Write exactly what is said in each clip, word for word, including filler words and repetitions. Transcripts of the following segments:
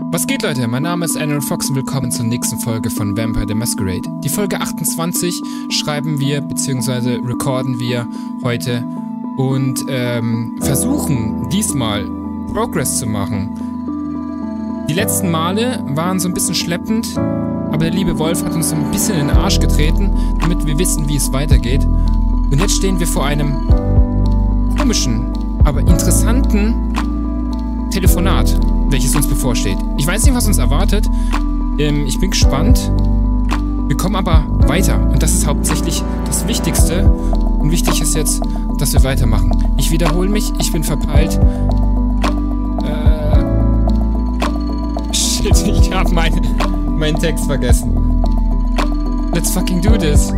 Was geht, Leute? Mein Name ist Aaron Fox und willkommen zur nächsten Folge von Vampire the Masquerade. Die Folge achtundzwanzig schreiben wir bzw. recorden wir heute und ähm, versuchen diesmal Progress zu machen. Die letzten Male waren so ein bisschen schleppend, aber der liebe Wolf hat uns so ein bisschen in den Arsch getreten, damit wir wissen, wie es weitergeht. Und jetzt stehen wir vor einem komischen, aber interessanten Telefonat, welches uns bevorsteht. Ich weiß nicht, was uns erwartet. Ähm, ich bin gespannt. Wir kommen aber weiter. Und das ist hauptsächlich das Wichtigste. Und wichtig ist jetzt, dass wir weitermachen. Ich wiederhole mich. Ich bin verpeilt. Äh... Shit, ich habe mein, meinen Text vergessen. Let's fucking do this.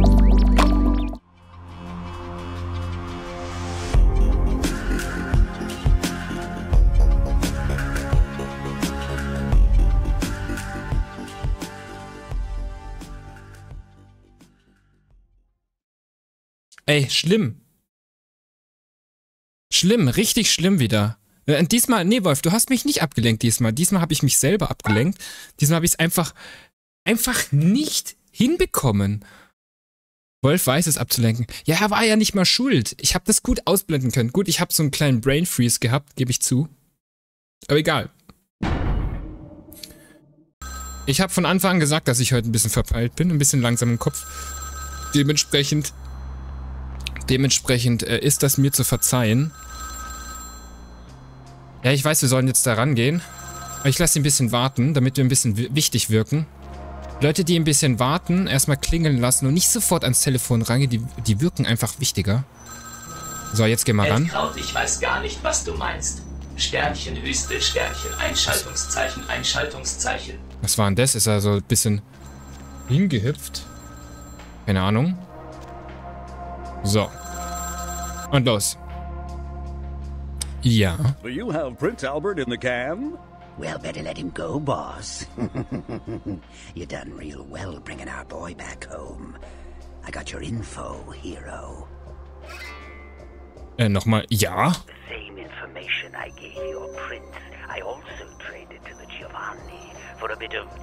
Ey, schlimm. Schlimm, richtig schlimm wieder. Äh, diesmal, nee, Wolf, du hast mich nicht abgelenkt diesmal. Diesmal habe ich mich selber abgelenkt. Diesmal habe ich es einfach, einfach nicht hinbekommen. Wolf weiß es abzulenken. Ja, er war ja nicht mal schuld. Ich habe das gut ausblenden können. Gut, ich habe so einen kleinen Brain Freeze gehabt, gebe ich zu. Aber egal. Ich habe von Anfang an gesagt, dass ich heute ein bisschen verpeilt bin, ein bisschen langsam im Kopf. Dementsprechend... Dementsprechend äh, ist das mir zu verzeihen. Ja, ich weiß, wir sollen jetzt da rangehen. Aber ich lasse ihn ein bisschen warten, damit wir ein bisschen wichtig wirken. Leute, die ein bisschen warten, erstmal klingeln lassen und nicht sofort ans Telefon rangehen, die, die wirken einfach wichtiger. So, jetzt gehen wir ran. Kraut, ich weiß gar nicht, was du meinst. Sternchen, Wüste, Sternchen, Einschaltungszeichen, Einschaltungszeichen. Was war denn das? Ist er so ein bisschen hingehüpft? Keine Ahnung. So. Und los. Ja. Do you have Prince Albert in the can? Well, better let him go, boss. You done real well bringing our boy back home. I got your info, hero. Äh, nochmal. Ja? The same information I gave your prince, I also traded to the Giovanni for a bit of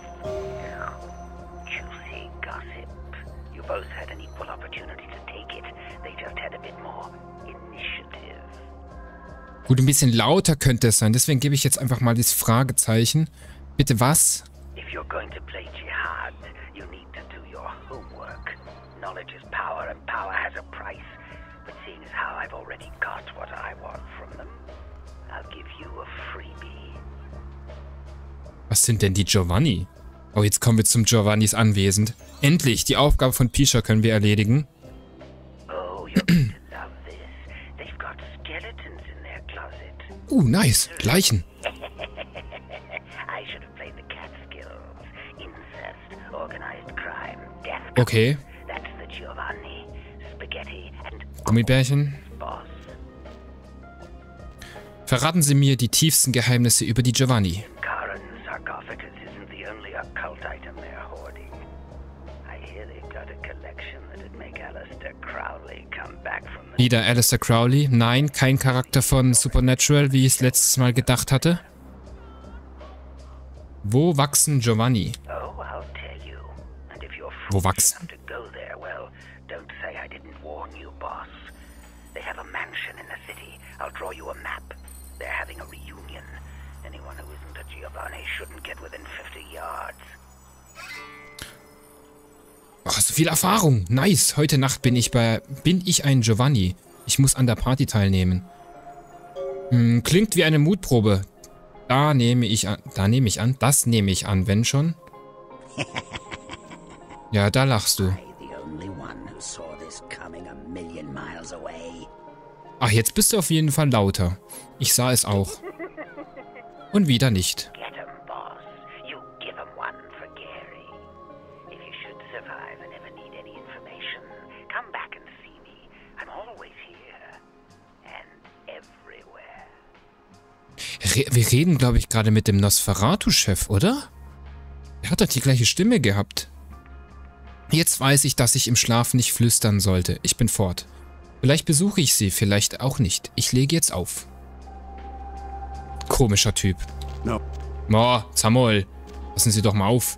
juicy gossip. You both had an equal opportunity to take it. They just had a bit more initiative. Gut, ein bisschen lauter könnte es sein. Deswegen gebe ich jetzt einfach mal das Fragezeichen. Bitte was? If you're going to play Jihad, you need to do your homework. Knowledge is power and power has a price. But seeing as how I've already got what I want from them, I'll give you a freebie. Was sind denn die Giovanni? Oh, jetzt kommen wir zum Giovannis Anwesen. Endlich, die Aufgabe von Pisha können wir erledigen. Oh, you're going to love this. They've got skeletons in their closet. Uh, nice. Leichen. I should have played the Catskills. Incest, organized crime, death. Okay. That's the Giovanni. Spaghetti and Gummibärchen. boss. Verraten Sie mir die tiefsten Geheimnisse über die Giovanni. Karen's sarcophagus isn't the only occult item they're hoarding. I hear they've got a collection that'd make Aleister Crowley come back from the... Wieder Aleister Crowley. Nein, kein Charakter von Supernatural, wie ich es letztes Mal gedacht hatte. Wo wachsen Giovanni? Oh, I'll tell you. And if you're Wo foolish wachsen? enough to go there, well, don't say I didn't warn you, boss. They have a mansion in the city. I'll draw you a map. They're having a reunion. Anyone who isn't a Giovanni shouldn't get within fifty yards. Ach, so viel Erfahrung. Nice. Heute Nacht bin ich bei... Bin ich ein Giovanni. Ich muss an der Party teilnehmen. Hm, klingt wie eine Mutprobe. Da nehme ich an... Da nehme ich an. Das nehme ich an, wenn schon. Ja, da lachst du. I, the only one who saw this coming a million miles away. Ach, jetzt bist du auf jeden Fall lauter. Ich sah es auch. Und wieder nicht. Get 'em, boss. You give 'em one for Gary. If you should survive and ever need any information, come back and see me. I'm always here. And everywhere. Re wir reden, glaube ich, gerade mit dem Nosferatu-Chef, oder? Er hat doch die gleiche Stimme gehabt. Jetzt weiß ich, dass ich im Schlaf nicht flüstern sollte. Ich bin fort. Vielleicht besuche ich sie, vielleicht auch nicht. Ich lege jetzt auf. Komischer Typ. No. Oh, Samuel. Passen Sie doch mal auf.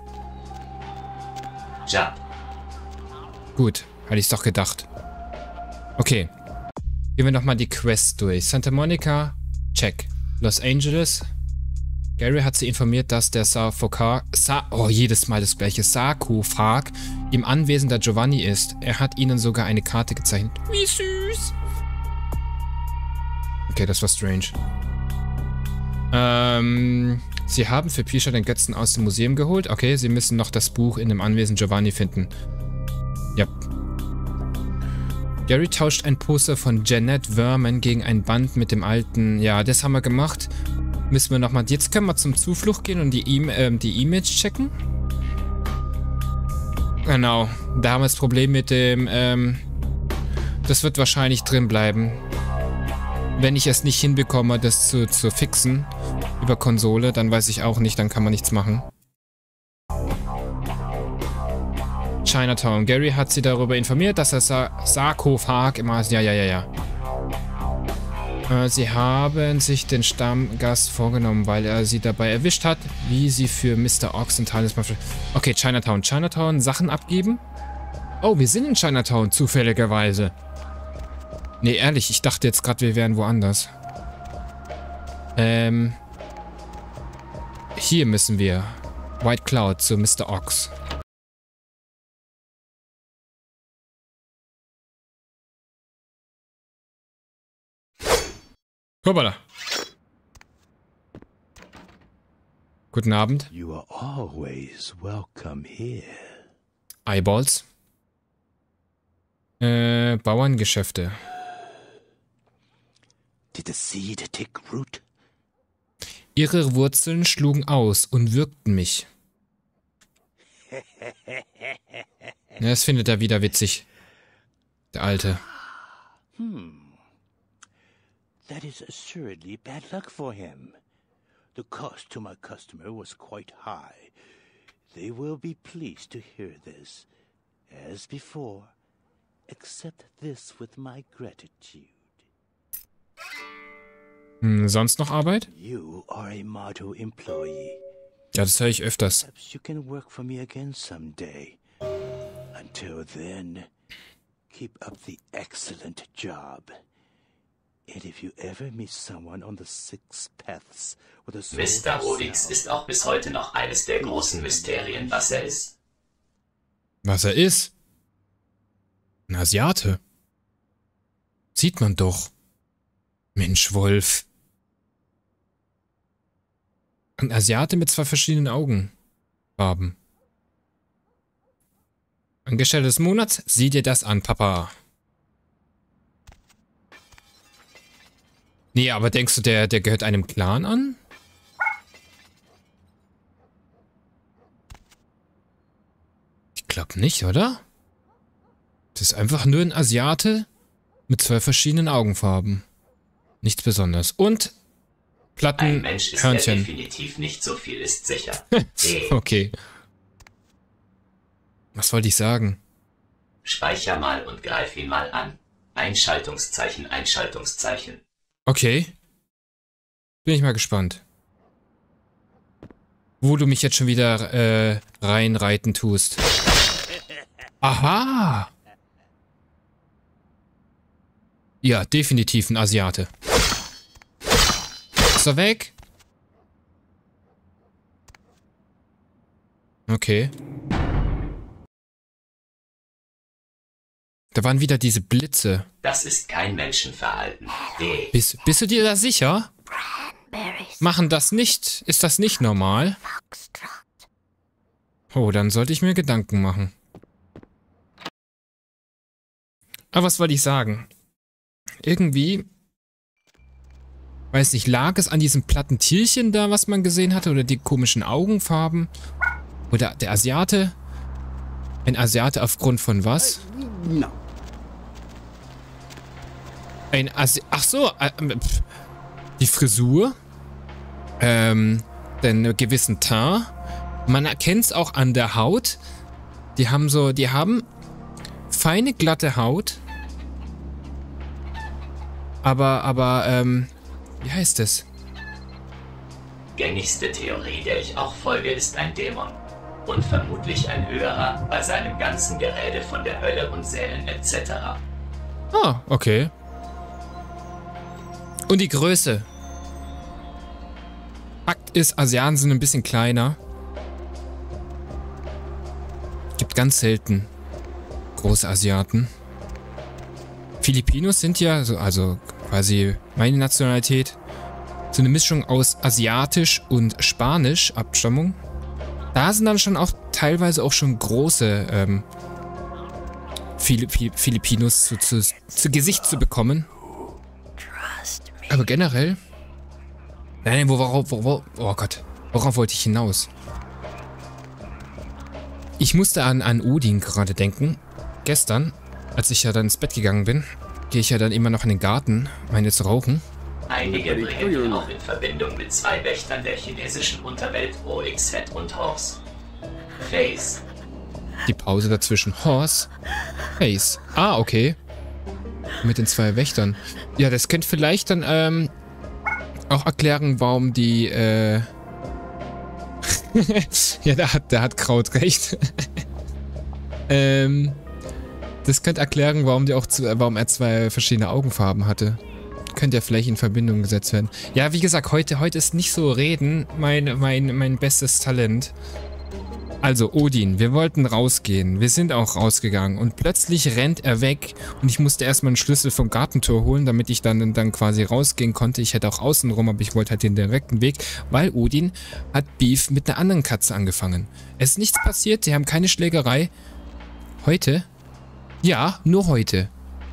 Ja. Gut, hatte ich's doch gedacht. Okay. Gehen wir nochmal die Quest durch. Santa Monica, check. Los Angeles. Gary hat sie informiert, dass der Sarkophag, Sa oh, jedes Mal das gleiche, Sarkophag im Anwesen der Giovanni ist. Er hat ihnen sogar eine Karte gezeichnet. Wie süß. Okay, das war strange. Ähm, sie haben für Pisha den Götzen aus dem Museum geholt. Okay, sie müssen noch das Buch in dem Anwesen Giovanni finden. Ja. Gary tauscht ein Poster von Janet Verman gegen ein Band mit dem alten... Ja, das haben wir gemacht. Müssen wir nochmal... Jetzt können wir zum Zuflucht gehen und die E-Mails ähm, checken. Genau. Da haben wir das Problem mit dem... Ähm, das wird wahrscheinlich drin bleiben. Wenn ich es nicht hinbekomme, das zu, zu fixen über Konsole, dann weiß ich auch nicht, dann kann man nichts machen. Chinatown. Gary hat sie darüber informiert, dass er Sa Sarkophag im As... Ja, ja, ja, ja. Äh, sie haben sich den Stammgast vorgenommen, weil er sie dabei erwischt hat, wie sie für Mister Ox und Talisman... Okay, Chinatown. Chinatown, Sachen abgeben? Oh, wir sind in Chinatown, zufälligerweise. Nee, ehrlich, ich dachte jetzt gerade, wir wären woanders. Ähm... Hier müssen wir. White Cloud zu Mister Ox. Hoppala. Guten Abend. You are always welcome here. Eyeballs. Äh, Bauerngeschäfte. Did the seed take root? Ihre Wurzeln schlugen aus und würgten mich. Ja, das findet er wieder witzig. Der Alte. Hmm. That is assuredly bad luck for him. The cost to my customer was quite high. They will be pleased to hear this. As before, accept this with my gratitude. Hm, sonst noch Arbeit? You are a Motto employee. Ja, das höre ich öfters. Perhaps you can work for me again someday. Until then, keep up the excellent job. And if you ever meet someone on the six paths with a Mister Rodix ist auch bis heute noch eines der großen Mysterien, was er ist. Was er ist? Ein Asiate. Sieht man doch. Mensch, Wolf. Ein Asiate mit zwei verschiedenen Augenfarben. Angestellter des Monats? Sieh dir das an, Papa. Nee, aber denkst du, der, der gehört einem Clan an? Ich glaube nicht, oder? Das ist einfach nur ein Asiate mit zwei verschiedenen Augenfarben. Nichts Besonderes. Und Platten, Ein Mensch ist, Hörnchen. der definitiv nicht so viel ist, sicher. Nee. Okay. Was wollte ich sagen? Speicher mal und greif ihn mal an. Einschaltungszeichen, Einschaltungszeichen. Okay. Bin ich mal gespannt. Wo du mich jetzt schon wieder äh, reinreiten tust. Aha! Ja, definitiv ein Asiate. Ist er weg? Okay. Da waren wieder diese Blitze. Das ist kein Menschenverhalten. Nee. Bist, bist du dir da sicher? Machen das nicht? Ist das nicht normal? Oh, dann sollte ich mir Gedanken machen. Aber was wollte ich sagen? Irgendwie, weiß nicht, lag es an diesem platten Tierchen da, was man gesehen hatte? Oder die komischen Augenfarben? Oder der Asiate? Ein Asiate aufgrund von was? No. Ein Asi... Ach so, äh, pf, die Frisur. Ähm, den gewissen Teint. Man erkennt es auch an der Haut. Die haben so, die haben feine, glatte Haut. Aber, aber, ähm, wie heißt es? Gängigste Theorie, der ich auch folge, ist ein Dämon. Und vermutlich ein höherer bei seinem ganzen Gerede von der Hölle und Sälen et cetera. Ah, okay. Und die Größe. Fakt ist, Asiaten sind ein bisschen kleiner. Gibt ganz selten große Asiaten. Filipinos sind ja, so, also quasi meine Nationalität, so eine Mischung aus asiatisch und spanisch Abstammung. Da sind dann schon auch teilweise auch schon große ähm, Filip Filipinos zu, zu, zu Gesicht zu bekommen. Aber generell... Nein, nein, wo, worauf, wo, wo, oh Gott, worauf wollte ich hinaus? Ich musste an, an Odin gerade denken. Gestern, als ich ja dann ins Bett gegangen bin, gehe ich ja dann immer noch in den Garten, meine zu rauchen. Einige bringen ihn auch in Verbindung mit zwei Wächtern der chinesischen Unterwelt O X Z und Horse. Face. Die Pause dazwischen. Horse. Face. Ah, okay. Mit den zwei Wächtern. Ja, das könnte vielleicht dann ähm, auch erklären, warum die... Äh ja, da hat, da hat Kraut recht. ähm, das könnte erklären, warum die auch zu, warum er zwei verschiedene Augenfarben hatte. Könnte ja vielleicht in Verbindung gesetzt werden. Ja, wie gesagt, heute, heute ist nicht so reden mein, mein, mein bestes Talent. Also, Odin, wir wollten rausgehen. Wir sind auch rausgegangen. Und plötzlich rennt er weg. Und ich musste erstmal einen Schlüssel vom Gartentor holen, damit ich dann, dann quasi rausgehen konnte. Ich hätte auch außen rum, aber ich wollte halt den direkten Weg. Weil Odin hat Beef mit einer anderen Katze angefangen. Es ist nichts passiert. Sie haben keine Schlägerei. Heute? Ja, nur heute.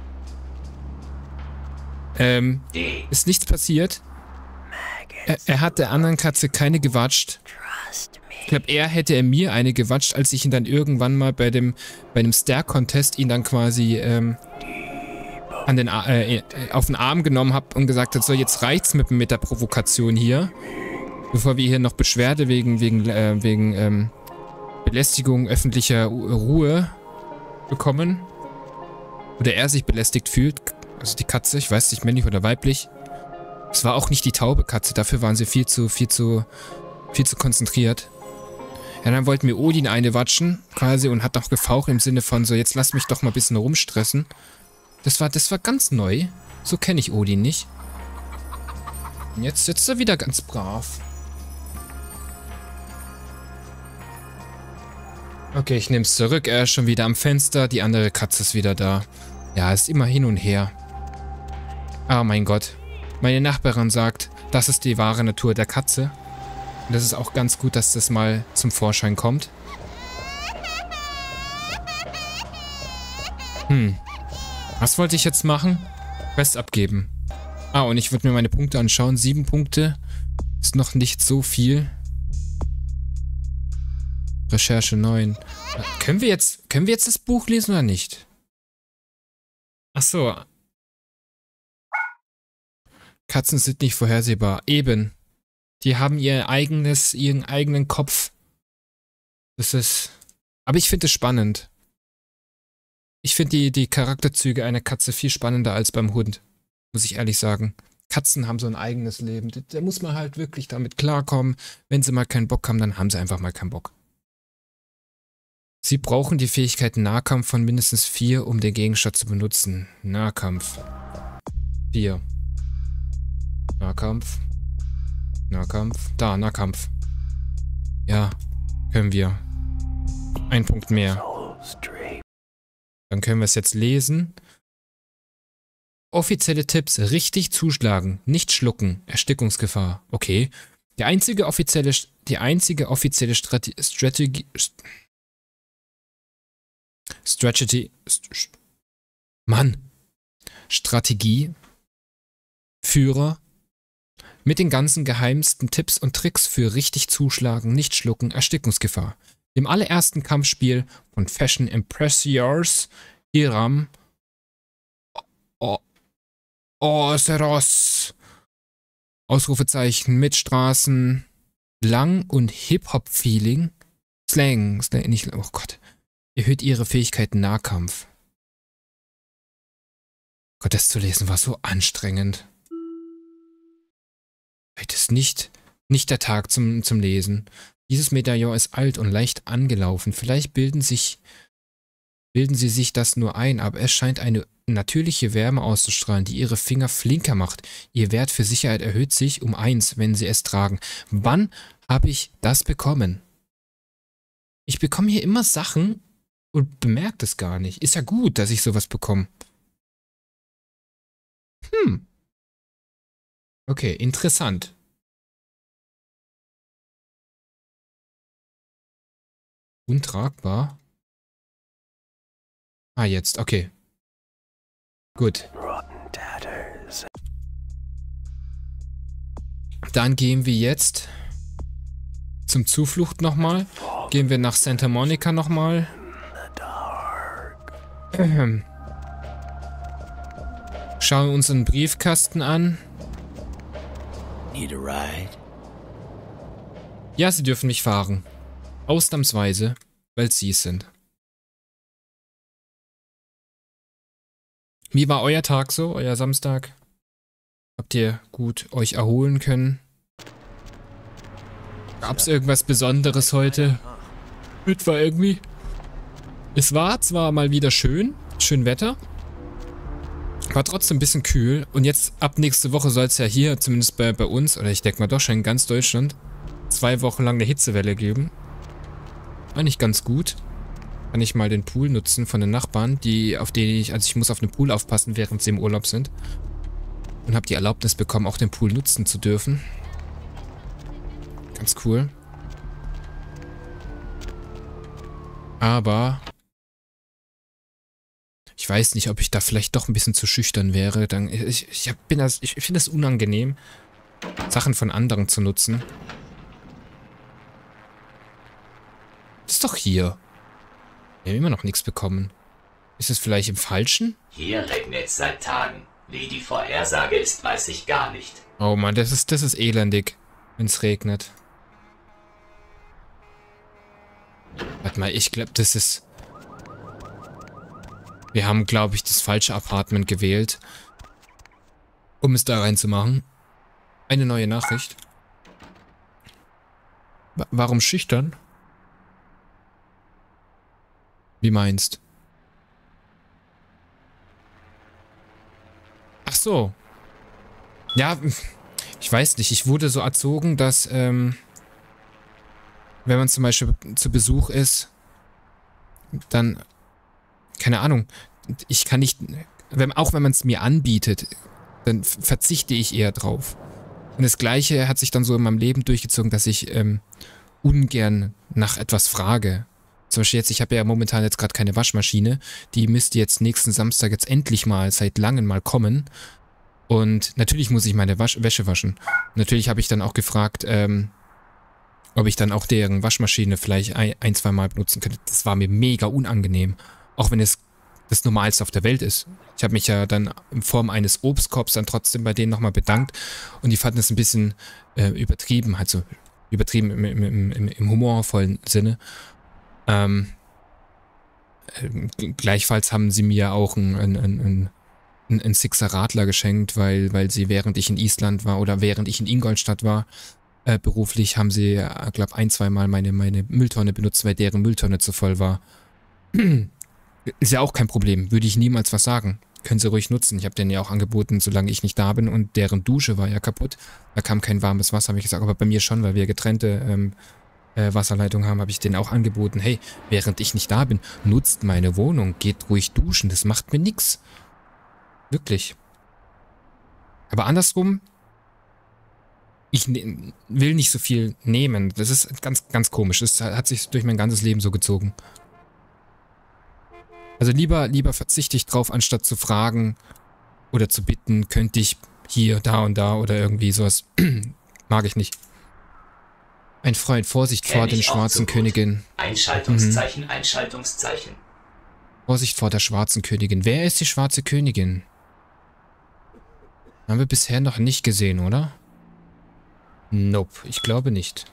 Ähm, ist nichts passiert. Er, er hat der anderen Katze keine gewatscht. Ich glaube, er hätte er mir eine gewatscht, als ich ihn dann irgendwann mal bei dem bei dem Stare-Contest ihn dann quasi ähm, an den, äh, auf den Arm genommen habe und gesagt hat, so jetzt reicht's mit, mit der Provokation hier. Bevor wir hier noch Beschwerde wegen, wegen, äh, wegen ähm, Belästigung öffentlicher Ruhe bekommen. Oder er sich belästigt fühlt. Also die Katze, ich weiß nicht, männlich oder weiblich. Es war auch nicht die taube Katze, dafür waren sie viel zu, viel zu, viel zu konzentriert. Ja, dann wollten wir Odin eine watschen, quasi, und hat noch gefaucht im Sinne von so, jetzt lass mich doch mal ein bisschen rumstressen. Das war, das war ganz neu. So kenne ich Odin nicht. Und jetzt sitzt er wieder ganz brav. Okay, ich nehme es zurück. Er ist schon wieder am Fenster. Die andere Katze ist wieder da. Ja, ist immer hin und her. Oh mein Gott. Meine Nachbarin sagt, das ist die wahre Natur der Katze. Und das ist auch ganz gut, dass das mal zum Vorschein kommt. Hm. Was wollte ich jetzt machen? Quest abgeben. Ah, und ich würde mir meine Punkte anschauen. Sieben Punkte. Ist noch nicht so viel. Recherche neun. Können wir jetzt, können wir jetzt das Buch lesen oder nicht? Ach so. Katzen sind nicht vorhersehbar. Eben. Die haben ihr eigenes, ihren eigenen Kopf. Das ist... Aber ich finde es spannend. Ich finde die, die Charakterzüge einer Katze viel spannender als beim Hund. Muss ich ehrlich sagen. Katzen haben so ein eigenes Leben. Da, da muss man halt wirklich damit klarkommen. Wenn sie mal keinen Bock haben, dann haben sie einfach mal keinen Bock. Sie brauchen die Fähigkeit Nahkampf von mindestens vier, um den Gegenstand zu benutzen. Nahkampf. vier. Nahkampf. Nahkampf. Da, Nahkampf. Ja, können wir. Ein Punkt mehr. Dann können wir es jetzt lesen. Offizielle Tipps. Richtig zuschlagen. Nicht schlucken. Erstickungsgefahr. Okay. Die einzige offizielle, die einzige offizielle Strate Strategie... Strategy... St Mann. Strategie. Führer. Mit den ganzen geheimsten Tipps und Tricks für richtig zuschlagen, nicht schlucken, Erstickungsgefahr. Dem allerersten Kampfspiel von Fashion Impressiors Hiram Oseros. Ausrufezeichen mit Straßen, Lang- und Hip-Hop-Feeling. Slang, Slang, nicht, oh Gott. Erhöht ihre Fähigkeiten Nahkampf. Gott, das zu lesen war so anstrengend. Vielleicht ist nicht Nicht der Tag zum, zum Lesen. Dieses Medaillon ist alt und leicht angelaufen. Vielleicht bilden sich, bilden sie sich das nur ein, aber es scheint eine natürliche Wärme auszustrahlen, die ihre Finger flinker macht. Ihr Wert für Sicherheit erhöht sich um eins, wenn sie es tragen. Wann habe ich das bekommen? Ich bekomme hier immer Sachen und bemerke das gar nicht. Ist ja gut, dass ich sowas bekomme. Hm. Okay, interessant. Untragbar. Ah, jetzt, okay. Gut. Dann gehen wir jetzt zum Zuflucht nochmal. Gehen wir nach Santa Monica nochmal. Ähm. Schauen wir uns einen Briefkasten an. Need a ride? Ja, sie dürfen mich fahren. Ausnahmsweise, weil sie es sind. Wie war euer Tag so, euer Samstag? Habt ihr gut euch erholen können? Gab's irgendwas Besonderes heute? Mittwoch irgendwie? Es war zwar mal wieder schön, schön Wetter, war trotzdem ein bisschen kühl und jetzt ab nächste Woche soll es ja hier, zumindest bei, bei uns, oder ich denke mal doch schon in ganz Deutschland, zwei Wochen lang eine Hitzewelle geben. War nicht ganz gut. Kann ich mal den Pool nutzen von den Nachbarn, die auf den ich, also ich muss auf den Pool aufpassen, während sie im Urlaub sind. Und habe die Erlaubnis bekommen, auch den Pool nutzen zu dürfen. Ganz cool. Aber ich weiß nicht, ob ich da vielleicht doch ein bisschen zu schüchtern wäre. Dann, ich ich, bin das, ich finde es unangenehm, Sachen von anderen zu nutzen. Das ist doch hier. Wir haben immer noch nichts bekommen. Ist es vielleicht im Falschen? Hier regnet seit Tagen. Wie die Vorhersage ist, weiß ich gar nicht. Oh Mann, das ist, das ist elendig, wenn es regnet. Warte mal, ich glaube, das ist... Wir haben, glaube ich, das falsche Apartment gewählt, um es da reinzumachen. Eine neue Nachricht. W- warum schüchtern? Wie meinst? Ach so. Ja, ich weiß nicht. Ich wurde so erzogen, dass, ähm, wenn man zum Beispiel zu Besuch ist, dann, keine Ahnung, ich kann nicht, wenn, auch wenn man es mir anbietet, dann verzichte ich eher drauf. Und das Gleiche hat sich dann so in meinem Leben durchgezogen, dass ich ähm, ungern nach etwas frage. Zum Beispiel jetzt, ich habe ja momentan jetzt gerade keine Waschmaschine. Die müsste jetzt nächsten Samstag jetzt endlich mal seit langem mal kommen. Und natürlich muss ich meine Wasch Wäsche waschen. Natürlich habe ich dann auch gefragt, ähm, ob ich dann auch deren Waschmaschine vielleicht ein, ein zwei Mal benutzen könnte. Das war mir mega unangenehm. Auch wenn es das Normalste auf der Welt ist. Ich habe mich ja dann in Form eines Obstkorbs dann trotzdem bei denen nochmal bedankt. Und die fanden es ein bisschen äh, übertrieben. Also übertrieben im, im, im, im humorvollen Sinne. Ähm, äh, gleichfalls haben sie mir auch ein, ein, ein, ein, ein Sixer Radler geschenkt, weil, weil sie, während ich in Island war oder während ich in Ingolstadt war, äh, beruflich, haben sie, äh, glaube ein, zwei Mal meine, meine Mülltonne benutzt, weil deren Mülltonne zu voll war. Ist ja auch kein Problem, würde ich niemals was sagen. Können sie ruhig nutzen. Ich habe denen ja auch angeboten, solange ich nicht da bin, und deren Dusche war ja kaputt. Da kam kein warmes Wasser, habe ich gesagt, aber bei mir schon, weil wir getrennte ähm, Wasserleitung haben, habe ich denen auch angeboten, hey, während ich nicht da bin, nutzt meine Wohnung, geht ruhig duschen, das macht mir nix. Wirklich. Aber andersrum, ich ne- will nicht so viel nehmen. Das ist ganz, ganz komisch. Das hat sich durch mein ganzes Leben so gezogen. Also lieber, lieber verzichte ich drauf, anstatt zu fragen oder zu bitten, könnte ich hier, da und da oder irgendwie sowas. Mag ich nicht. Ein Freund, Vorsicht vor Kenn den ich auch schwarzen so gut. Königin. Einschaltungszeichen, Einschaltungszeichen. Vorsicht vor der schwarzen Königin. Wer ist die schwarze Königin? Haben wir bisher noch nicht gesehen, oder? Nope, ich glaube nicht.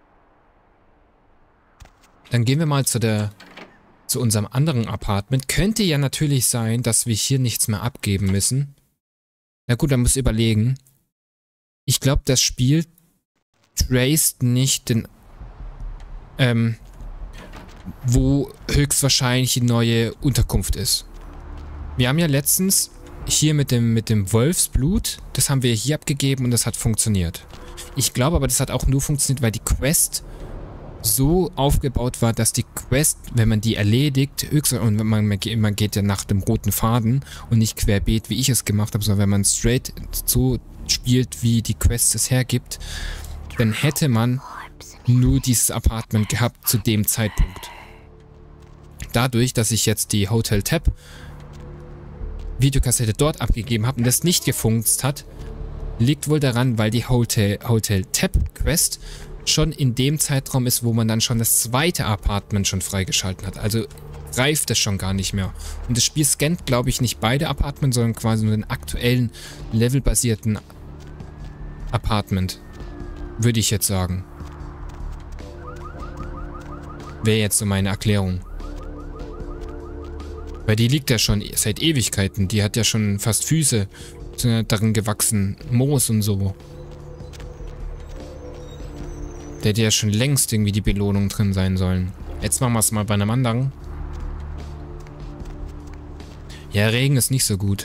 Dann gehen wir mal zu der, zu unserem anderen Apartment. Könnte ja natürlich sein, dass wir hier nichts mehr abgeben müssen. Na gut, dann muss ich überlegen. Ich glaube, das Spiel traced nicht den, ähm, wo höchstwahrscheinlich die neue Unterkunft ist. Wir haben ja letztens hier mit dem, mit dem Wolfsblut, das haben wir hier abgegeben und das hat funktioniert. Ich glaube aber, das hat auch nur funktioniert, weil die Quest so aufgebaut war, dass die Quest, wenn man die erledigt, höchst, und man, man geht ja nach dem roten Faden und nicht querbeet, wie ich es gemacht habe, sondern wenn man straight so spielt, wie die Quest es hergibt, dann hätte man nur dieses Apartment gehabt zu dem Zeitpunkt. Dadurch, dass ich jetzt die Hotel Tab Videokassette dort abgegeben habe und das nicht gefunzt hat, liegt wohl daran, weil die Hotel, Hotel Tab Quest schon in dem Zeitraum ist, wo man dann schon das zweite Apartment schon freigeschalten hat. Also greift es schon gar nicht mehr. Und das Spiel scannt, glaube ich, nicht beide Apartments, sondern quasi nur den aktuellen levelbasierten Apartment. Würde ich jetzt sagen. Wäre jetzt so meine Erklärung. Weil die liegt ja schon seit Ewigkeiten. Die hat ja schon fast Füße. Sind ja darin gewachsen. Moos und so. Da hätte ja schon längst irgendwie die Belohnung drin sein sollen. Jetzt machen wir es mal bei einem anderen. Ja, Regen ist nicht so gut.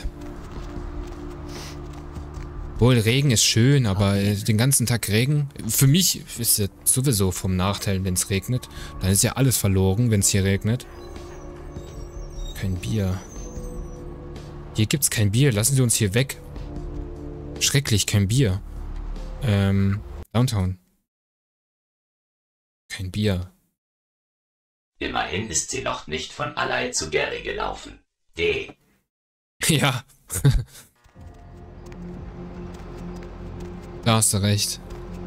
Wohl, Regen ist schön, aber äh, den ganzen Tag Regen. Für mich ist es sowieso vom Nachteil, wenn es regnet. Dann ist ja alles verloren, wenn es hier regnet. Kein Bier. Hier gibt's kein Bier. Lassen Sie uns hier weg. Schrecklich, kein Bier. Ähm, Downtown. Kein Bier. Immerhin ist sie noch nicht von Alai zu Gary gelaufen. D. Ja. Da hast du recht.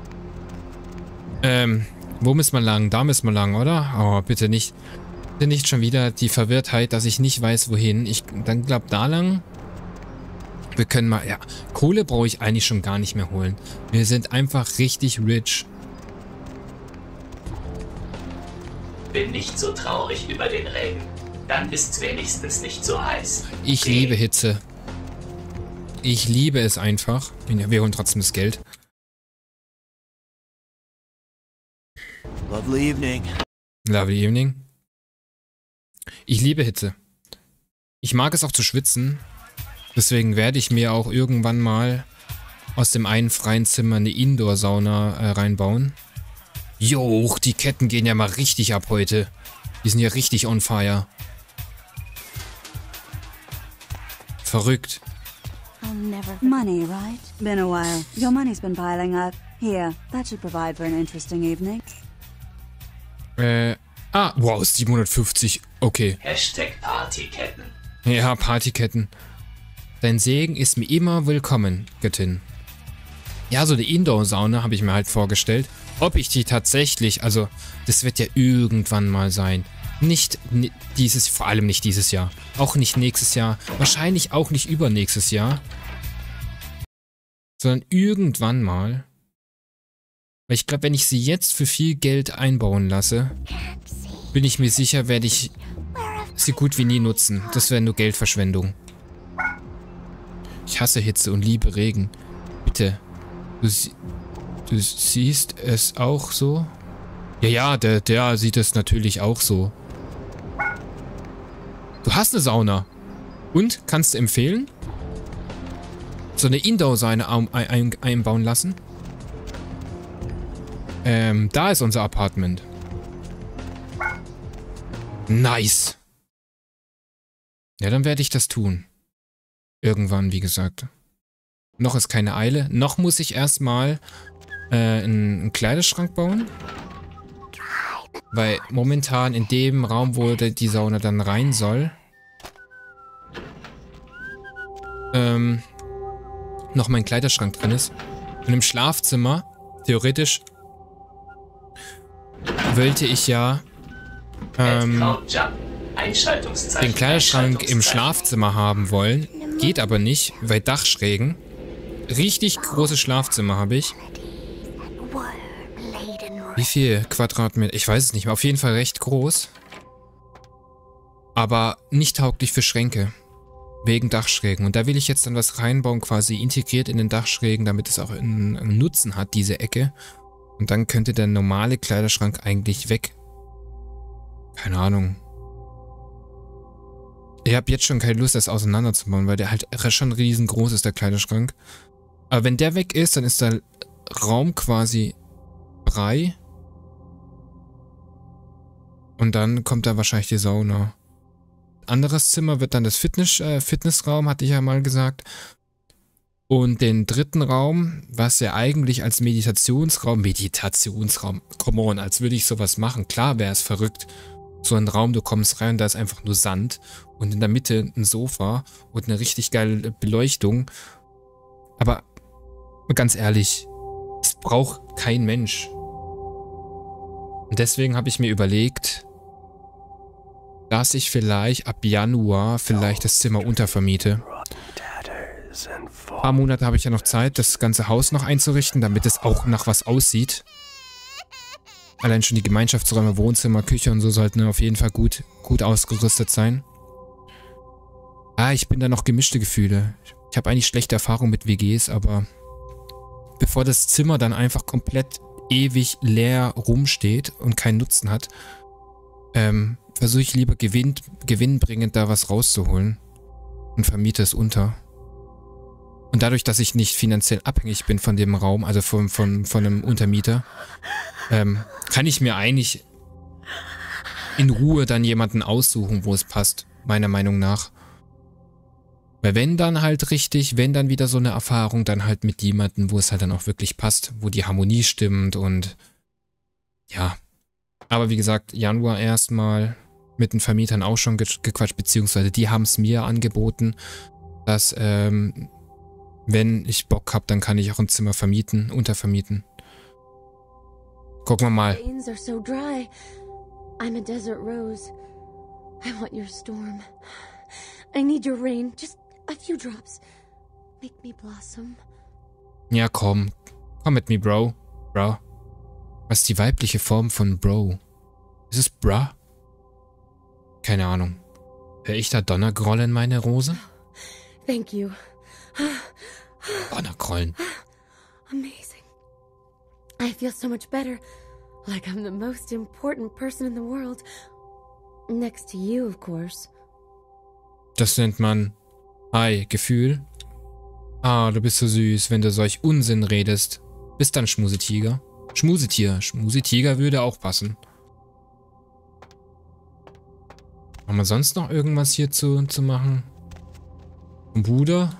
Ähm, wo müssen wir lang? Da müssen wir lang, oder? Oh, bitte nicht. Bitte nicht schon wieder die Verwirrtheit, dass ich nicht weiß, wohin. Ich dann glaub da lang. Wir können mal... Ja, Kohle brauche ich eigentlich schon gar nicht mehr holen. Wir sind einfach richtig rich. Bin nicht so traurig über den Regen. Dann ist's wenigstens nicht so heiß. Ich D. liebe Hitze. Ich liebe es einfach. Wir holen trotzdem das Geld. Lovely evening. Lovely evening. Ich liebe Hitze. Ich mag es auch zu schwitzen. Deswegen werde ich mir auch irgendwann mal aus dem einen freien Zimmer eine Indoor-Sauna äh, reinbauen. Jo, die Ketten gehen ja mal richtig ab heute. Die sind ja richtig on fire. Verrückt. Money, right? Been a while. Your money's been piling up. Here, that should provide for an interesting evening. Äh, ah, wow, siebenhundertfünfzig. Okay. Hashtag Partyketten. Ja, Partyketten. Dein Segen ist mir immer willkommen, Göttin. Ja, so die Indoor-Sauna habe ich mir halt vorgestellt. Ob ich die tatsächlich, also das wird ja irgendwann mal sein. Nicht dieses, vor allem nicht dieses Jahr. Auch nicht nächstes Jahr. Wahrscheinlich auch nicht übernächstes Jahr. Sondern irgendwann mal. Weil ich glaube, wenn ich sie jetzt für viel Geld einbauen lasse, bin ich mir sicher, werde ich sie gut wie nie nutzen. Das wäre nur Geldverschwendung. Ich hasse Hitze und liebe Regen. Bitte. Du, du siehst es auch so? Ja, ja, der, der sieht es natürlich auch so. Du hast eine Sauna. Und? Kannst du empfehlen? So eine Indoor-Sauna ein, ein, einbauen lassen? Ähm, da ist unser Apartment. Nice. Ja, dann werde ich das tun. Irgendwann, wie gesagt. Noch ist keine Eile. Noch muss ich erstmal äh, einen, einen Kleiderschrank bauen. Weil momentan in dem Raum, wo die Sauna dann rein soll, ähm, noch mein Kleiderschrank drin ist. Und im Schlafzimmer, theoretisch, wollte ich ja ähm, den Kleiderschrank im Schlafzimmer haben wollen. Geht aber nicht, weil Dachschrägen. Richtig großes Schlafzimmer habe ich. Wie viel Quadratmeter? Ich weiß es nicht mehr. Auf jeden Fall recht groß. Aber nicht tauglich für Schränke. Wegen Dachschrägen. Und da will ich jetzt dann was reinbauen, quasi integriert in den Dachschrägen, damit es auch einen Nutzen hat, diese Ecke. Und dann könnte der normale Kleiderschrank eigentlich weg. Keine Ahnung. Ich habe jetzt schon keine Lust, das auseinanderzubauen, weil der halt schon riesengroß ist, der Kleiderschrank. Aber wenn der weg ist, dann ist der Raum quasi frei. Und dann kommt da wahrscheinlich die Sauna. Anderes Zimmer wird dann das Fitness, äh, Fitnessraum, hatte ich ja mal gesagt. Und den dritten Raum, was ja eigentlich als Meditationsraum, Meditationsraum, come on, als würde ich sowas machen. Klar wäre es verrückt. So ein Raum, du kommst rein, da ist einfach nur Sand und in der Mitte ein Sofa und eine richtig geile Beleuchtung. Aber ganz ehrlich, es braucht kein Mensch. Und deswegen habe ich mir überlegt, dass ich vielleicht ab Januar vielleicht das Zimmer untervermiete. Ein paar Monate habe ich ja noch Zeit, das ganze Haus noch einzurichten, damit es auch nach was aussieht. Allein schon die Gemeinschaftsräume, Wohnzimmer, Küche und so sollten auf jeden Fall gut, gut ausgerüstet sein. Ah, ich bin da noch gemischte Gefühle. Ich habe eigentlich schlechte Erfahrungen mit W Gs, aber bevor das Zimmer dann einfach komplett ewig leer rumsteht und keinen Nutzen hat, ähm, versuche ich lieber gewinn, gewinnbringend da was rauszuholen und vermiete es unter. Und dadurch, dass ich nicht finanziell abhängig bin von dem Raum, also von, von, von einem Untermieter, ähm, kann ich mir eigentlich in Ruhe dann jemanden aussuchen, wo es passt, meiner Meinung nach. Weil wenn dann halt richtig, wenn dann wieder so eine Erfahrung, dann halt mit jemandem, wo es halt dann auch wirklich passt, wo die Harmonie stimmt und ja. Aber wie gesagt, Januar erstmal mit den Vermietern auch schon ge gequatscht, beziehungsweise die haben es mir angeboten, dass ähm, wenn ich Bock habe, dann kann ich auch ein Zimmer vermieten, untervermieten. Gucken wir mal. Rains are so dry. I'm a desert rose. I want your storm. I need your rain. Just a few drops. Make me blossom. Ja, komm. Komm mit mir, Bro. Bro. Was ist die weibliche Form von Bro? Ist es Bra? Keine Ahnung. Hör ich da Donnergroll in meine Rose? Thank you. Donnergrollen. Amazing. I feel so much better. Like I'm the most important person in the world. Next to you, of course. Das nennt man Hi, Gefühl. Ah, du bist so süß, wenn du solch Unsinn redest. Bist dann Schmusetiger. Schmusetier. Schmusetiger würde auch passen. Haben wir sonst noch irgendwas hier zu, zu machen? Ein Bruder?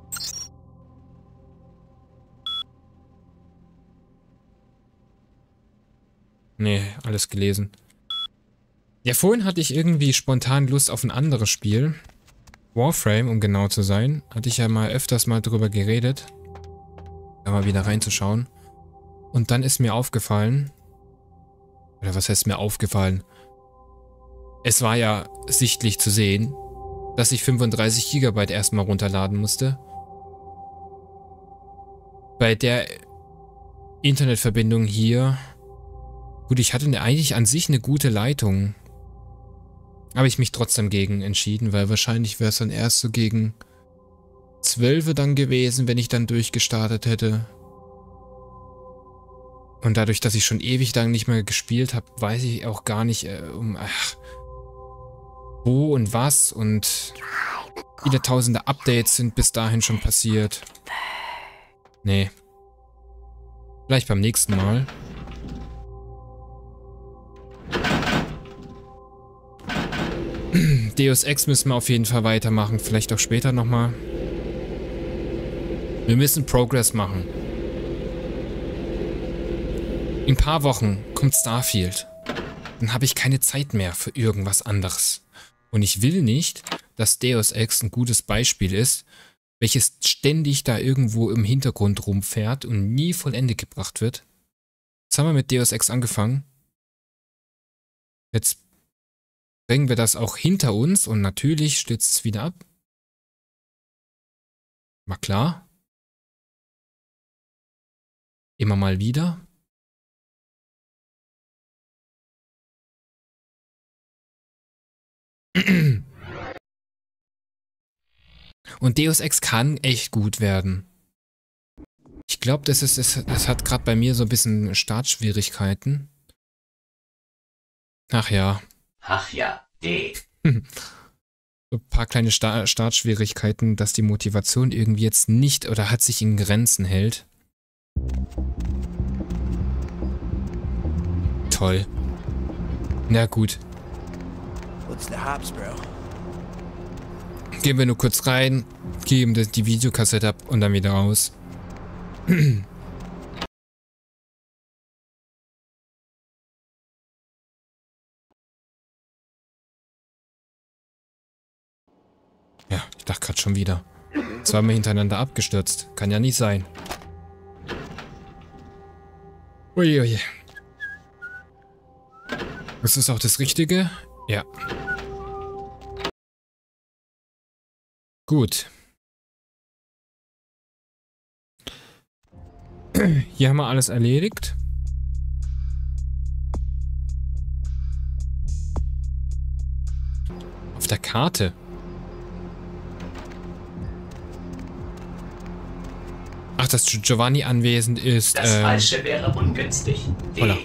Nee, alles gelesen. Ja, vorhin hatte ich irgendwie spontan Lust auf ein anderes Spiel. Warframe, um genau zu sein. Hatte ich ja mal öfters mal drüber geredet. Da mal wieder reinzuschauen. Und dann ist mir aufgefallen. Oder was heißt mir aufgefallen? Es war ja sichtlich zu sehen, dass ich fünfunddreißig Gigabyte erstmal runterladen musste. Bei der Internetverbindung hier. Gut, ich hatte eigentlich an sich eine gute Leitung. Habe ich mich trotzdem gegen entschieden, weil wahrscheinlich wäre es dann erst so gegen zwölf dann gewesen, wenn ich dann durchgestartet hätte. Und dadurch, dass ich schon ewig lang nicht mehr gespielt habe, weiß ich auch gar nicht, äh, um ach, wo und was und viele tausende Updates sind bis dahin schon passiert. Nee. Vielleicht beim nächsten Mal. Deus Ex müssen wir auf jeden Fall weitermachen. Vielleicht auch später nochmal. Wir müssen Progress machen. In ein paar Wochen kommt Starfield. Dann habe ich keine Zeit mehr für irgendwas anderes. Und ich will nicht, dass Deus Ex ein gutes Beispiel ist, welches ständig da irgendwo im Hintergrund rumfährt und nie vollendet gebracht wird. Jetzt haben wir mit Deus Ex angefangen. Jetzt bringen wir das auch hinter uns und natürlich stürzt es wieder ab. War klar. Immer mal wieder. Und Deus Ex kann echt gut werden. Ich glaube, das ist, das, das hat gerade bei mir so ein bisschen Startschwierigkeiten. Ach ja. Ach ja, D. So ein paar kleine Sta- Startschwierigkeiten, dass die Motivation irgendwie jetzt nicht oder hat sich in Grenzen hält. Toll. Na gut. What's the hops, bro? Gehen wir nur kurz rein, geben das, die Videokassette ab und dann wieder raus. Ja, ich dachte gerade schon wieder. Zweimal hintereinander abgestürzt. Kann ja nicht sein. Uiui. Ist das auch das Richtige? Ja. Gut. Hier haben wir alles erledigt. Auf der Karte. Ach, dass Giovanni anwesend ist. Das ähm, Falsche wäre ungünstig. D. Holla.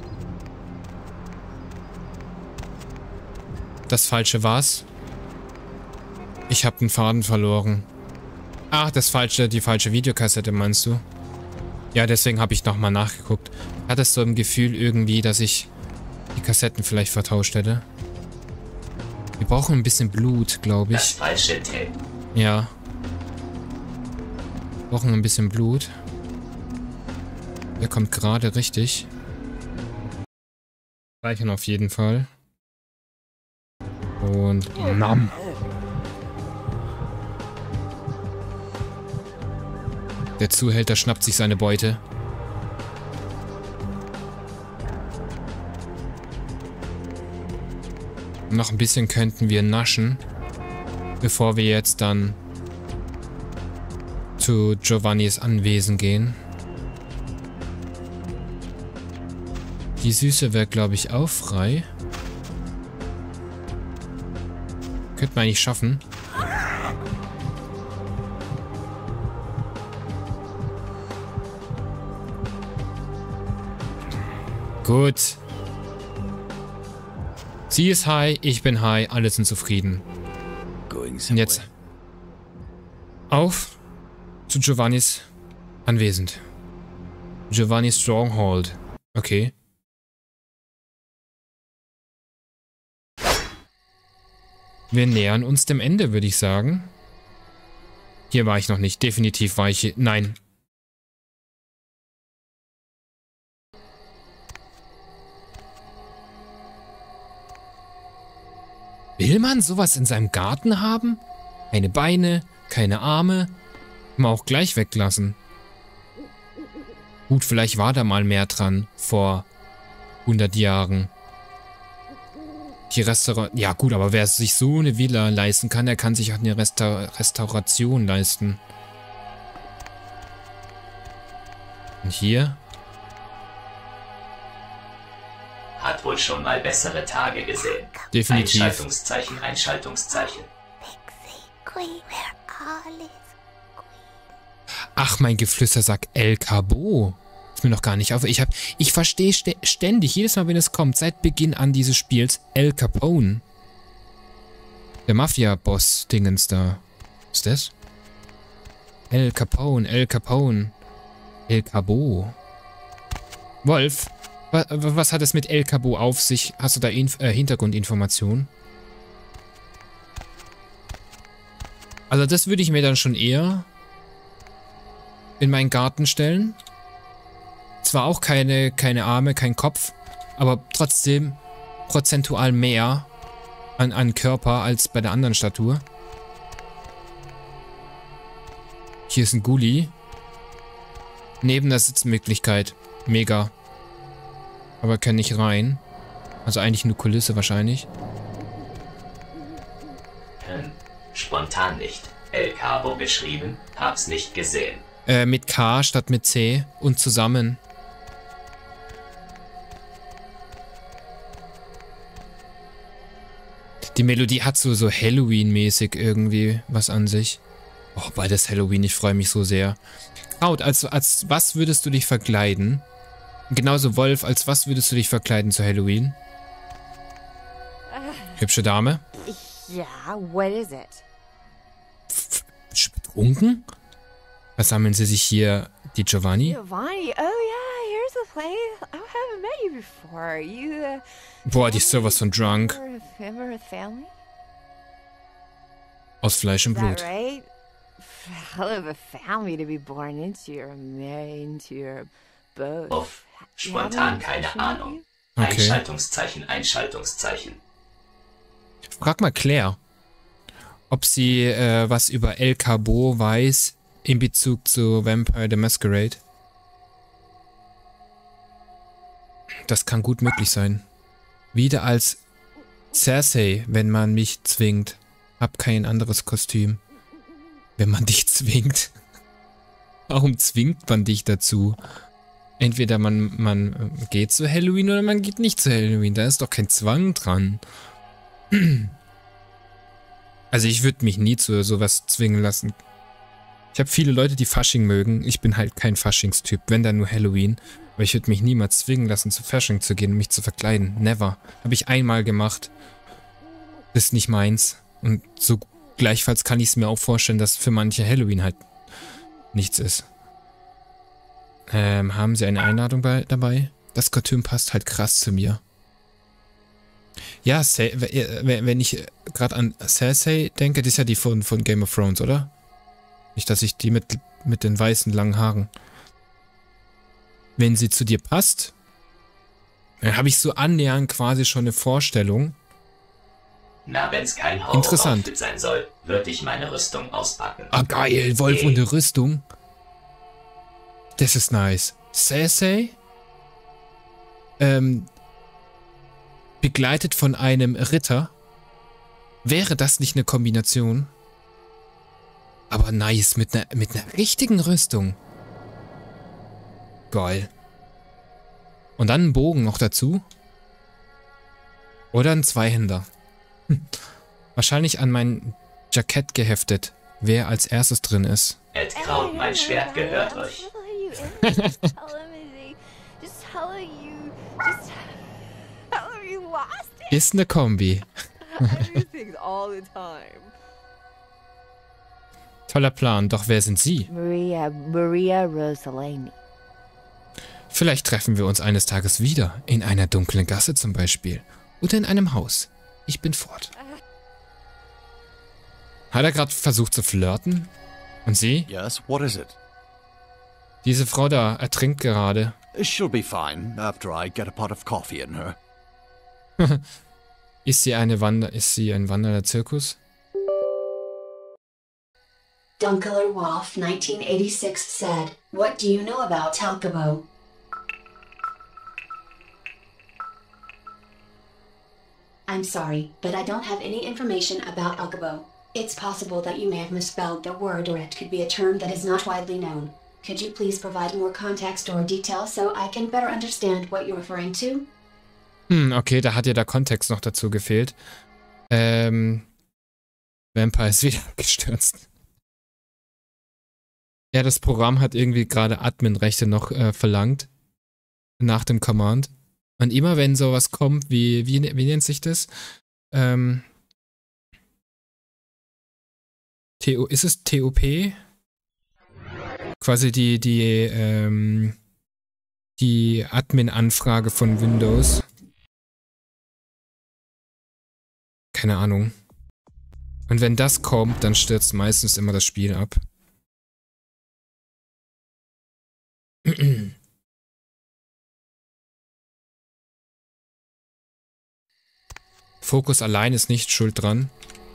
Das Falsche war's. Ich habe den Faden verloren. Ach, das Falsche, die falsche Videokassette meinst du? Ja, deswegen habe ich nochmal nachgeguckt. Hattest du im Gefühl irgendwie, dass ich die Kassetten vielleicht vertauscht hätte? Wir brauchen ein bisschen Blut, glaube Das ich. falsche Tape. Ja. Wir brauchen ein bisschen Blut. Der kommt gerade richtig. Speichern auf jeden Fall. Und Nam. Der Zuhälter schnappt sich seine Beute. Noch ein bisschen könnten wir naschen, bevor wir jetzt dann zu Giovannis Anwesen gehen. Die Süße wäre, glaube ich, auch frei. Könnten wir eigentlich schaffen. Gut. Sie ist high, ich bin high, alle sind zufrieden. Und jetzt auf zu Giovannis Anwesend. Giovanni's Stronghold. Okay. Wir nähern uns dem Ende, würde ich sagen. Hier war ich noch nicht. Definitiv war ich hier. Nein. Will man sowas in seinem Garten haben? Keine Beine, keine Arme. Kann man auch gleich weglassen. Gut, vielleicht war da mal mehr dran vor hundert Jahren. Die Restaurant... Ja gut, aber wer sich so eine Villa leisten kann, der kann sich auch eine Resta Restauration leisten. Und hier? Hat wohl schon mal bessere Tage gesehen. Definitiv. Einschaltungszeichen, Einschaltungszeichen. Ach, mein Geflüster sagt El Cabo. Ist mir noch gar nicht auf. Ich hab, ich verstehe st ständig, jedes Mal, wenn es kommt, seit Beginn an dieses Spiels, El Capone. Der Mafia-Boss-Dingens da. Was ist das? El Capone, El Capone. El Cabo. Wolf, wa was hat es mit El Cabo auf sich? Hast du da Inf äh, Hintergrundinformationen? Also das würde ich mir dann schon eher in meinen Garten stellen. Zwar auch keine, keine Arme, kein Kopf, aber trotzdem prozentual mehr an, an Körper als bei der anderen Statue. Hier ist ein Gully. Neben der Sitzmöglichkeit. Mega. Aber kann nicht rein. Also eigentlich nur Kulisse wahrscheinlich. Hm, spontan nicht. El Cabo geschrieben, hab's nicht gesehen. Äh, mit K statt mit C und zusammen. Die Melodie hat so, so Halloween-mäßig irgendwie was an sich. Oh, Oh, beides Halloween, ich freue mich so sehr. Kraut, als, als was würdest du dich verkleiden? Genauso Wolf, als was würdest du dich verkleiden zu Halloween? Hübsche Dame? Yeah, what is it? Pf, betrunken? Versammeln sie sich hier, die Giovanni? Giovanni? Oh yeah, here's the place. I haven't met you before. You, uh, Boah, die ist sowas von drunk. Member of family? Aus Fleisch und Is that Blut. right? Hell of a family to be born into or married into or both. Uff, You spontan haven't keine mentioned Ahnung. you? Okay. Einschaltungszeichen, Einschaltungszeichen. Frag mal Claire, ob sie äh, was über El Cabo weiß in Bezug zu Vampire the Masquerade. Das kann gut möglich sein. Wieder als Cersei, wenn man mich zwingt. Hab kein anderes Kostüm. Wenn man dich zwingt. Warum zwingt man dich dazu? Entweder man, man geht zu Halloween oder man geht nicht zu Halloween. Da ist doch kein Zwang dran. Also ich würde mich nie zu sowas zwingen lassen. Ich habe viele Leute, die Fasching mögen. Ich bin halt kein Faschingstyp, wenn dann nur Halloween. Aber ich würde mich niemals zwingen lassen, zu Fasching zu gehen und mich zu verkleiden. Never. Habe ich einmal gemacht. Ist nicht meins. Und so gleichfalls kann ich es mir auch vorstellen, dass für manche Halloween halt nichts ist. Ähm, haben Sie eine Einladung bei, dabei? Das Kostüm passt halt krass zu mir. Ja, wenn ich gerade an Cersei denke, das ist ja die von, von Game of Thrones, oder? Nicht, dass ich die mit, mit den weißen langen Haaren. Wenn sie zu dir passt, dann habe ich so annähernd quasi schon eine Vorstellung. Na, wenn's kein Interessant. Horror-Outfit sein soll, würde ich meine Rüstung auspacken. Ah, geil, Wolf Hey. und eine Rüstung. Das ist nice. Cersei, ähm, begleitet von einem Ritter. Wäre das nicht eine Kombination? Aber nice, mit einer, mit einer richtigen Rüstung. Geil. Und dann ein Bogen noch dazu. Oder ein Zweihänder. Hm. Wahrscheinlich an mein Jackett geheftet, wer als erstes drin ist. Ed Kraut, mein Schwert gehört euch. Just tell him he- just tell him you, just tell him you lost it. Ist eine Kombi. I do things all the time. Toller Plan, doch wer sind Sie? Maria, Maria Rosalini. Vielleicht treffen wir uns eines Tages wieder. In einer dunklen Gasse zum Beispiel. Oder in einem Haus. Ich bin fort. Hat er gerade versucht zu flirten? Und sie? Yes, what is it? Diese Frau da ertrinkt gerade. She'll be fine after I get a pot of coffee in her. Ist sie eine Wander... Ist sie ein wandernder Zirkus? Dunkeler Wolf, nineteen eighty-six, said, "What do you know about Talcabo?" I'm sorry, but I don't have any information about Alcabo. It's possible that you may have misspelled the word, or it could be a term that is not widely known. Could you please provide more context or detail so I can better understand what you're referring to? Hm, okay, da hat ja der Kontext noch dazu gefehlt. Ähm... Vampire ist wieder gestürzt. Ja, das Programm hat irgendwie gerade Admin-Rechte noch äh, verlangt. Nach dem Command. Und immer wenn sowas kommt, wie, wie, wie nennt sich das? Ähm, T O, ist es T O P? Quasi die, die, ähm, die Admin-Anfrage von Windows. Keine Ahnung. Und wenn das kommt, dann stürzt meistens immer das Spiel ab. Fokus allein ist nicht schuld dran.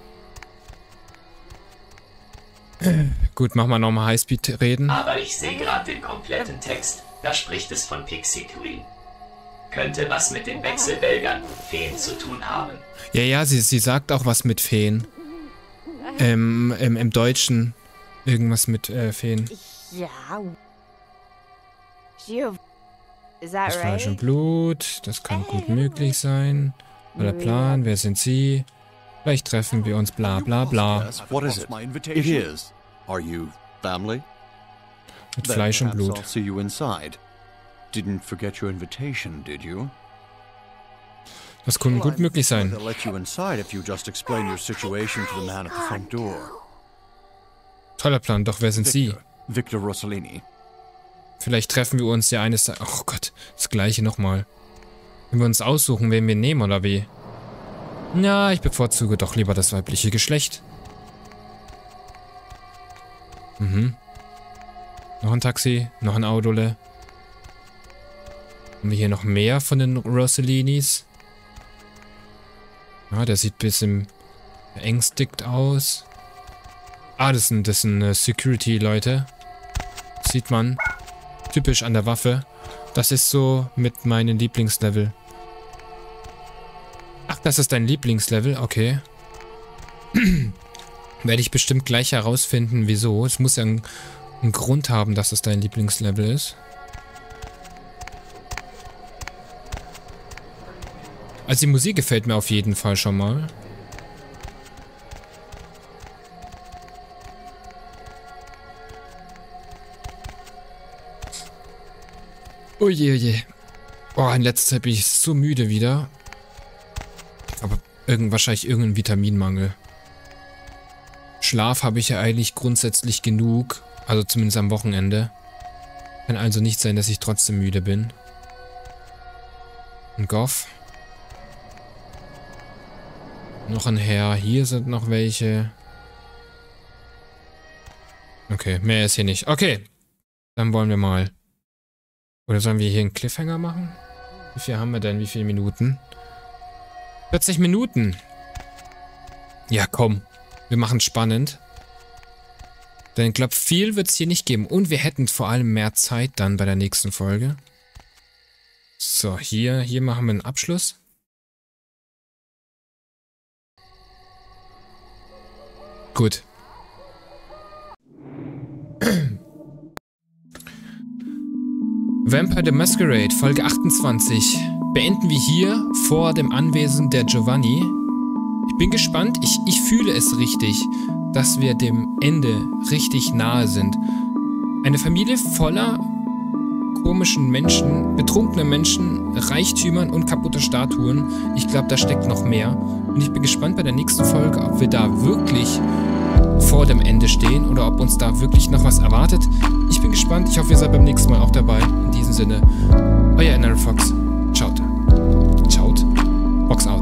Gut, machen wir nochmal Highspeed reden. Aber ich sehe gerade den kompletten Text. Da spricht es von Pixie Queen. Könnte was mit den Wechselbälgern, Feen zu tun haben. Ja, ja, sie, sie sagt auch was mit Feen. Ähm, im, im Deutschen irgendwas mit äh, Feen. Yeah. You, is that Das Fleisch und right? Blut, das kann gut möglich sein. Oder Plan, wer sind Sie? Vielleicht treffen wir uns, bla bla bla. Yes, what is it? It is. Are you family? Mit Fleisch und Then perhaps Blut. I'll see you inside. Didn't forget your invitation, did you? Das kann gut möglich sein. They'll let you inside if you just explain your situation to the man at the front door. Toller Plan, doch wer sind Sie? Victor Rossellini. Vielleicht treffen wir uns ja eines Tages... Oh Gott, das gleiche nochmal. Wenn wir uns aussuchen, wen wir nehmen, oder wie? Na, ich bevorzuge doch lieber das weibliche Geschlecht. Mhm. Noch ein Taxi, noch ein Autole. Haben wir hier noch mehr von den Rossellinis? Ja, der sieht ein bisschen verängstigt aus. Ah, das sind, das sind uh, Security-Leute. Sieht man. Typisch an der Waffe. Das ist so mit meinem Lieblingslevel. Ach, das ist dein Lieblingslevel? Okay. Werde ich bestimmt gleich herausfinden, wieso. Es muss ja einen, einen Grund haben, dass es dein Lieblingslevel ist. Also die Musik gefällt mir auf jeden Fall schon mal. Oje, oje. Oh, in letzter Zeit bin ich so müde wieder. Aber irgend, wahrscheinlich irgendein Vitaminmangel. Schlaf habe ich ja eigentlich grundsätzlich genug. Also zumindest am Wochenende. Kann also nicht sein, dass ich trotzdem müde bin. Ein Goff. Noch ein Herr. Hier sind noch welche. Okay, mehr ist hier nicht. Okay. Dann wollen wir mal. Oder sollen wir hier einen Cliffhanger machen? Wie viel haben wir denn? Wie viele Minuten? vierzig Minuten. Ja, komm. Wir machen spannend. Denn ich glaube, viel wird es hier nicht geben. Und wir hätten vor allem mehr Zeit dann bei der nächsten Folge. So, hier, hier machen wir einen Abschluss. Gut. Vampire the Masquerade, Folge achtundzwanzig. Beenden wir hier vor dem Anwesen der Giovanni. Ich bin gespannt, ich, ich fühle es richtig, dass wir dem Ende richtig nahe sind. Eine Familie voller komischen Menschen, betrunkene Menschen, Reichtümern und kaputte Statuen. Ich glaube, da steckt noch mehr. Und ich bin gespannt bei der nächsten Folge, ob wir da wirklich vor dem Ende stehen oder ob uns da wirklich noch was erwartet. Ich bin gespannt. Ich hoffe, ihr seid beim nächsten Mal auch dabei. In diesem Sinne, euer N R Fox. Ciao. Ciao. Box out.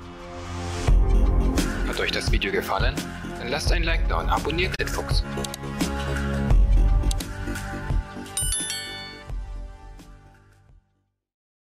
Hat euch das Video gefallen? Dann lasst ein Like da und abonniert den Fuchs.